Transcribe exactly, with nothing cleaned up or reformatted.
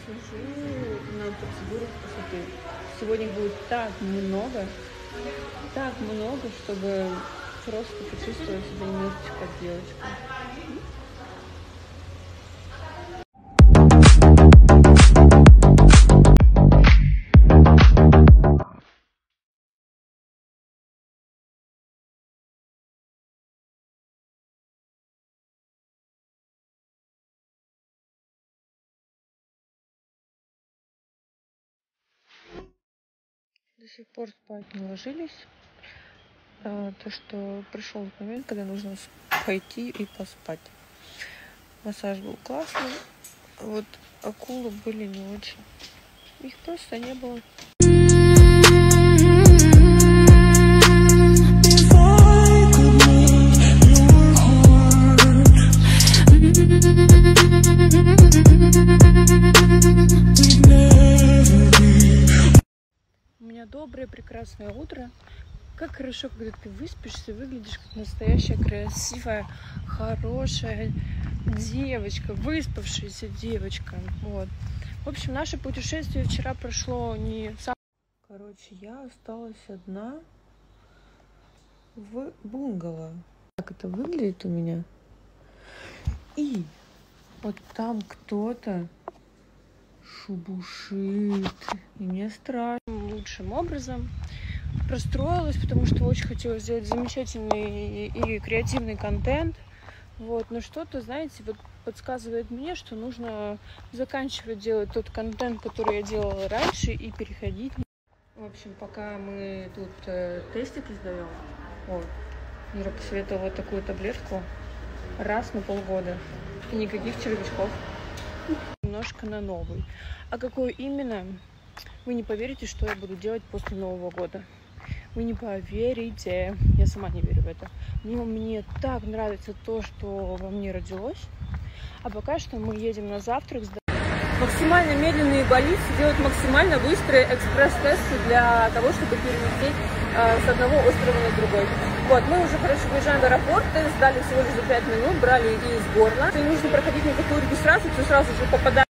Сижу на процедурах красоты. Сегодня будет так много, так много, чтобы просто почувствовать себя немножечко как девочка. До сих пор спать не ложились. А, то, что пришел момент, когда нужно пойти и поспать. Массаж был классный. Вот акулы были не очень. Их просто не было. У меня доброе, прекрасное утро. Как хорошо, когда ты выспишься, выглядишь как настоящая, красивая, хорошая девочка, выспавшаяся девочка. Вот. В общем, наше путешествие вчера прошло не сам... Короче, я осталась одна в бунгало. Так это выглядит у меня. И вот там кто-то шебушит. И мне страшно. Лучшим образом расстроилась, потому что очень хотела сделать замечательный и креативный контент. Вот. Но что-то, знаете, вот подсказывает мне, что нужно заканчивать делать тот контент, который я делала раньше, и переходить. В общем, пока мы тут э, тестики сдаем, вот, Ира посоветовала вот такую таблетку раз на полгода. И никаких червячков. Немножко на новый. А какой именно, вы не поверите, что я буду делать после Нового года. Вы не поверите. Я сама не верю в это. Но мне так нравится то, что во мне родилось. А пока что мы едем на завтрак. Максимально медленные больницы делают максимально быстрые экспресс-тесты для того, чтобы перелететь э, с одного острова на другой. Вот, мы уже, короче, выезжаем в аэропорт, тест сдали всего лишь за пять минут, брали из горла. И не нужно проходить никакую регистрацию, ты сразу же попадаешь